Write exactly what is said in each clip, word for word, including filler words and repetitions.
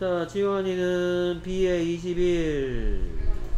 자, 지원이는 B에 이십일.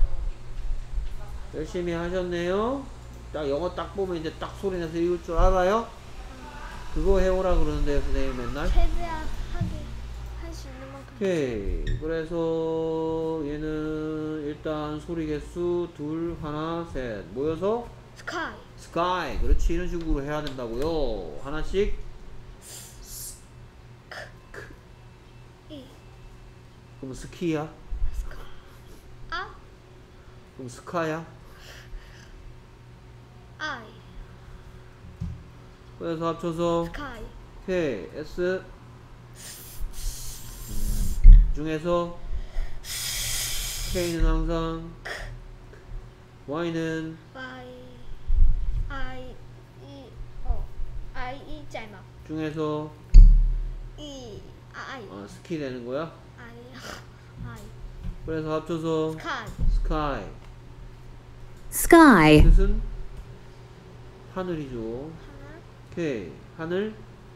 열심히 하셨네요. 딱 영어 딱 보면 이제 딱 소리내서 읽을 줄 알아요? 그거 해오라 그러는데요, 선생님 맨날. 최대한 하게 할 수 있는 만큼. 오케이. 그래서 얘는 일단 소리 개수 둘, 하나, 셋. 모여서 스카이. 스카이. 그렇지. 이런 식으로 해야 된다고요. 하나씩. 이. 그럼 스키야? 아. 그럼 스카야? 아이. 그래서 합쳐서 스카이. K, S 중에서 K는 항상 Y는 Y. I. E. 어. I. E. 在吗 중에서 E. I. 아, 스키 되는 거야? I. I. 그래서 합쳐서 스카이. Sky. sky, 뜻은 하늘이죠. 하나. K, 하늘.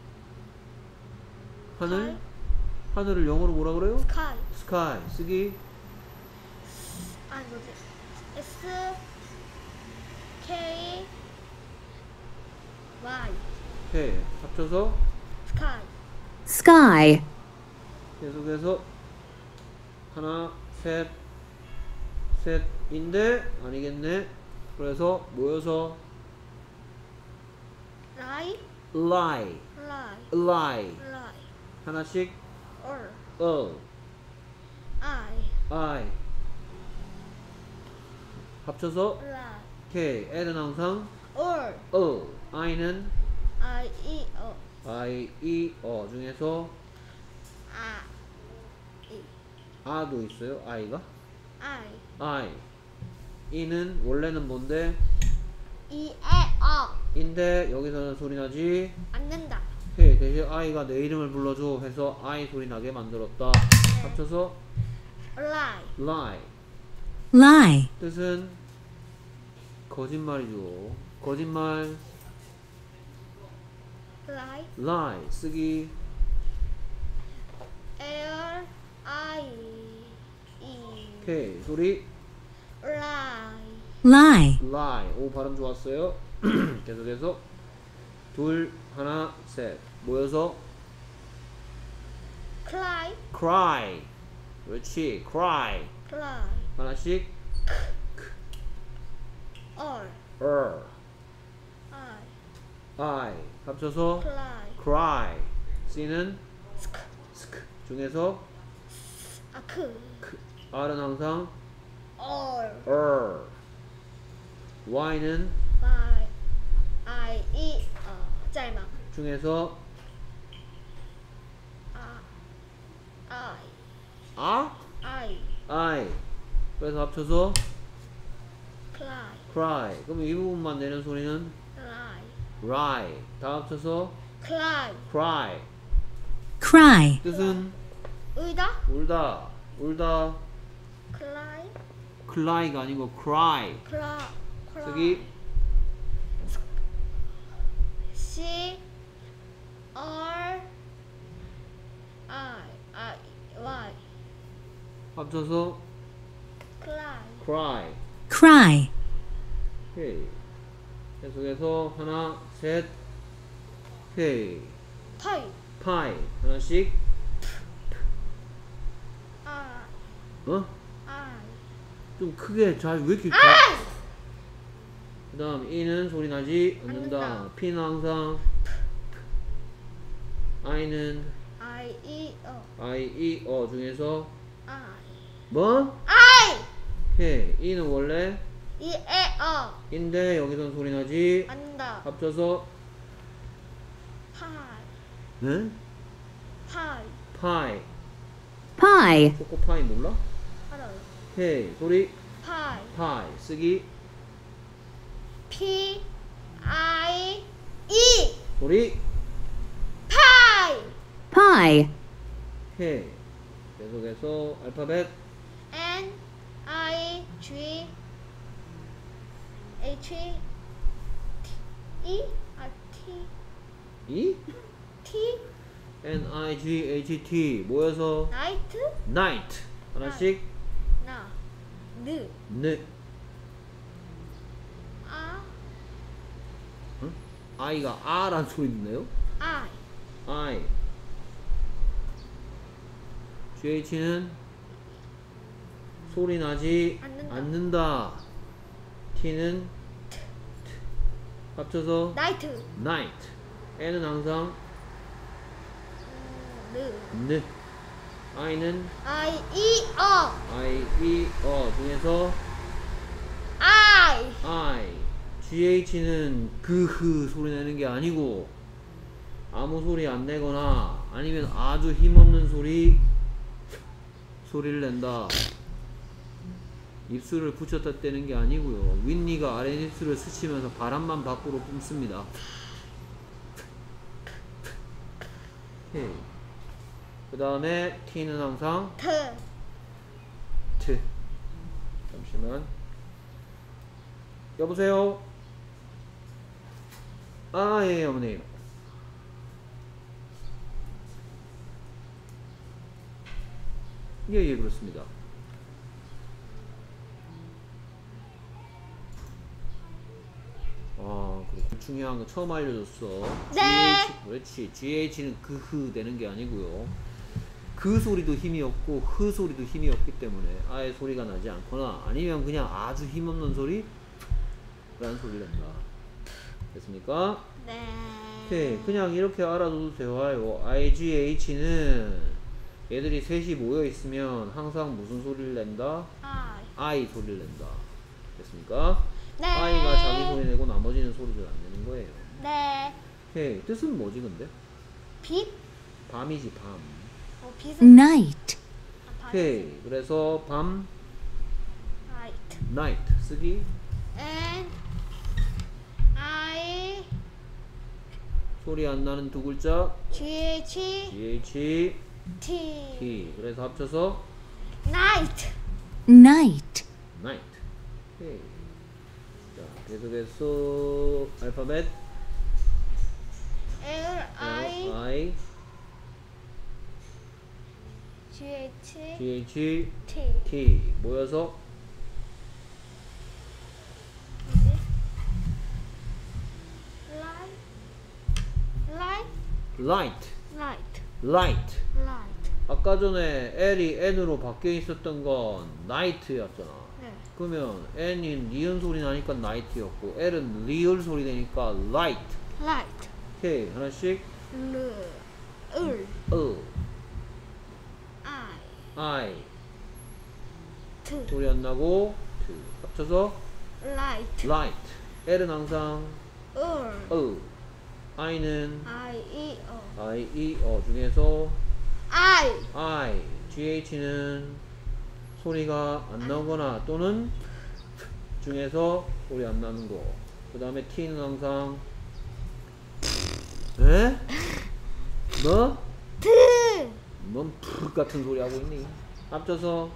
하늘. 하늘. 하늘을 영어로 뭐라 그래요? 스카이. Sky. 쓰기. 아니 뭐지? S. K. Y. K. 합쳐서 스카이. sky, 계속해서 하나, 셋, 셋인데 아니겠네. 그래서 모여서 라이. lie, 라이. lie. 라이. 하나씩 얼. 어, I. I. 합쳐서 라이. K. L은 항상 얼. 어, I는 I. E. 어. I, E, 어 중에서 아. E. 아도 있어요. I가 I. I. E는 원래는 뭔데? E. 에. 어. 인데 여기서는 소리 나지. 안 된다. K. 대신 I가 내 이름을 불러줘 해서 I 소리 나게 만들었다. 합쳐서 라이. lie. lie, 뜻은 거짓말이죠. 거짓말. 라이. lie. 쓰기. L. I. E. K. 소리. 라이. lie, lie. 오, 발음 좋았어요. 계속해서 둘, 하나, 셋. 모여서 클라이. cry. 그렇지. cry. 클라이. 하나씩 얼. er. I. I. 합쳐서 클라이. cry. C는 스크. sk 중에서 아크. 크. R은 항상 얼. er. Y는 I. I. E. 어. 在吗 중에서 아. I. 아? I. I. 그래서 합쳐서 클라이. cry. 그럼 이 부분만 내는 소리는 라이. cry. 다 합쳐서 클라이. cry. cry, 뜻은 울다. 울다. 울다. 클라이. cry가 아니고 cry. 클라. 클라. 쓰기. C. R. I. I. Y. 합쳐서 클라이. cry. cry, 오케이. 계속해서 하나, 셋. 오케이. 파이. 파이. 하나씩. 아. 어? I. 좀 크게 잘 왜 이렇게 잘. 그 다음 E는 소리 나지 않는다. 않는다. P는 항상 I는 I. E. 어. I, E, 어 중에서 I. 뭐? I. 오케이. E는 원래 E. 에. 어. 인데 여기선 소리 나지. 안다. 합쳐서 파이. 네? 파이. 파이. pie, 초코파이 몰라? 알아요. 오케이. 소리 파이. 파이. 쓰기. P. I. E. 소리 파이. pie, 오케이. 계속해서 알파벳 N. I. G. H. T. E. 아. T. E? T. N I G H T 모여서 나이트 night. 하나씩 나 느 네. 아 응? I가 아란 소리 듣네요. 아이 I. G H는 소리 나지 않는다. 않는다. T는 합쳐서 나이트 night. N은 항상 느 느. I는 아이 이 어 I, E, 어 중에서 아이 I. G H는 그흐 소리 내는 게 아니고 아무 소리 안 내거나 아니면 아주 힘없는 소리 소리를 낸다. 입술을 붙였다 떼는 게 아니고요. 윗니가 아랫입술을 스치면서 바람만 밖으로 뿜습니다. 그 다음에 T는 항상 트 트. 잠시만. 여보세요? 아, 예, 어머님. 예, 예, 그렇습니다. 아, 그래. 중요한 거 처음 알려줬어. 네. G H, 그렇지. G H는 그흐 되는 게 아니고요. 그 소리도 힘이 없고 흐 소리도 힘이 없기 때문에 아예 소리가 나지 않거나 아니면 그냥 아주 힘없는 소리 라는 소리를 낸다. 됐습니까? 네. 오케이. 그냥 이렇게 알아둬도 되와요. I, G, H는 얘들이 셋이 모여 있으면 항상 무슨 소리를 낸다? 아이 I 소리를 낸다. 됐습니까? 네. I가 자기 소리 내고 나머지는 소리를 안 내는 거예요. 네. 오케이. 뜻은 뭐지 근데? 빛 밤이지 밤. 어, 빛은 night, 아, 오케이. 그래서 밤 나이트 night 쓰기 N I 소리 안 나는 두 글자 G H G H T T. 그래서 합쳐서 나이트 night, night. 오케이. 자, 계속해서 알파벳 L I L I G H G H T T 모여서 뭐지? 라이 라이 light, 라이트 light. 라이트 아까 전에 L이 N으로 바뀌어 있었던 건 night였잖아. 네 그러면 N이 니은 소리 나니까 night였고 L은 리을 소리 내니까 light. 라이트 오케이. 하나씩 르 을 어, I I 트 소리 안 나고 T. 합쳐서 라이트 light. L은 항상 을 어, I는 I E O I, E, 어 중에서 I I, G H는 소리가 안 나거나 또는 중에서 소리 안 나는 거. 그 다음에 T는 항상 에? 뭐? 트 뭔 푸 같은 소리 하고 있니? 합쳐서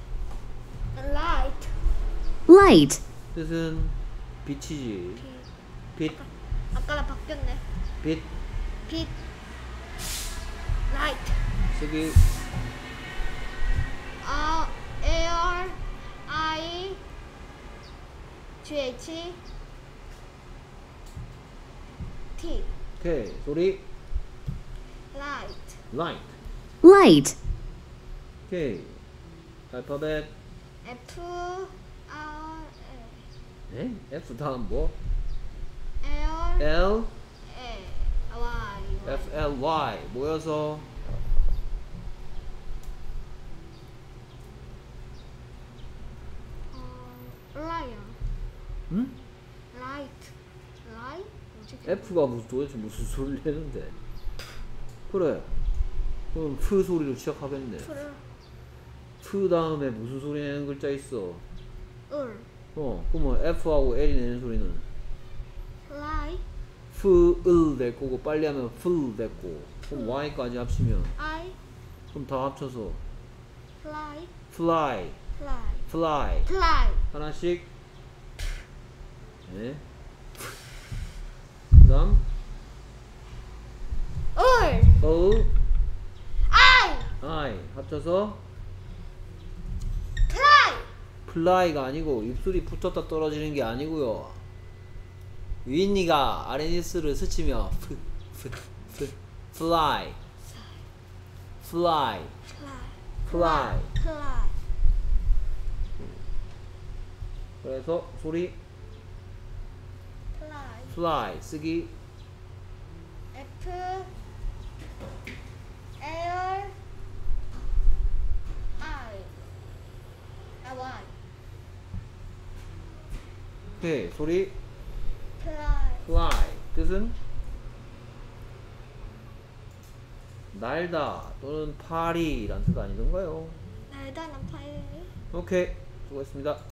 라이트 light, 뜻은 빛이지. 빛, 아까랑 바뀌었네 빛 빛 라이트 쓰기 아 L I G H T 오케이. 소리 라이트 light. light, 오케이. 알파벳 F R 에? F 다음 뭐? L L, A Y F, L, Y 모여서 어 라이언 응? 라이트 라이 뭐지? F가 무슨 도대체 무슨 소리를 내는데? 그래. 그럼 프 소리로 시작하겠네. 풀 프 다음에 무슨 소리 내는 글자 있어? 을 어, 그러면 F하고 L이 내는 소리는 라이 프, 을 될 거고 빨리 하면 풀 될 거고 그럼 Y까지 합치면 I 그럼 다 합쳐서 fly fly, fly fly fly 하나씩. 네. 그 다음 을 어, fly 합쳐서 fly. fly가 아니고 입술이 붙었다 떨어지는 게 아니고요. 윈니가 아레니스를 스치며 프, 프, 프, fly fly fly. fly fly. 그래서 소리 fly. fly 쓰기 F L I 아 Y 오케이 소리 fly. fly 뜻은 날다 또는 파리란 뜻 아니던가요? 날다는 파이. 오케이 수고했습니다.